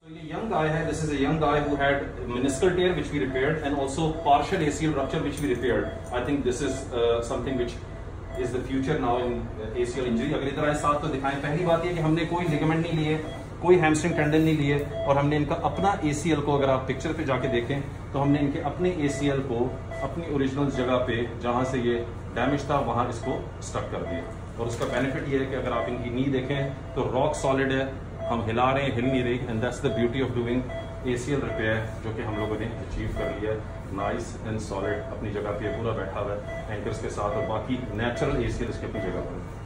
So ये young guy है, this is a young guy who had meniscal tear which we repaired and also partial ACL rupture which we repaired. I think this is something which is the future now in ACL injury. अगली तरह इस साथ तो दिखाएं। पहली बात ये कि हमने कोई लिगामेंट नहीं लिए, कोई हैमस्ट्रिंग टेंडन नहीं लिए और हमने इनका अपना ACL को, अगर आप पिक्चर पे जाके देखें तो हमने इनके अपने ACL को अपनी ओरिजिनल जगह पे जहाँ से ये डैमेज था वहाँ इसको स्टक कर दिया। और उसका बेनिफिट ये है कि अगर आप इनकी नी देखें तो रॉक सॉलिड है, हम हिला रहे हैं, हिल नहीं रही। And that's the beauty of doing ACL repair, जो कि हम लोगों ने अचीव कर लिया है। नाइस एंड सॉलिड अपनी जगह पे पूरा बैठा हुआ है एंकर्स के साथ, और बाकी नेचुरल ACL इसकी अपनी जगह पर है।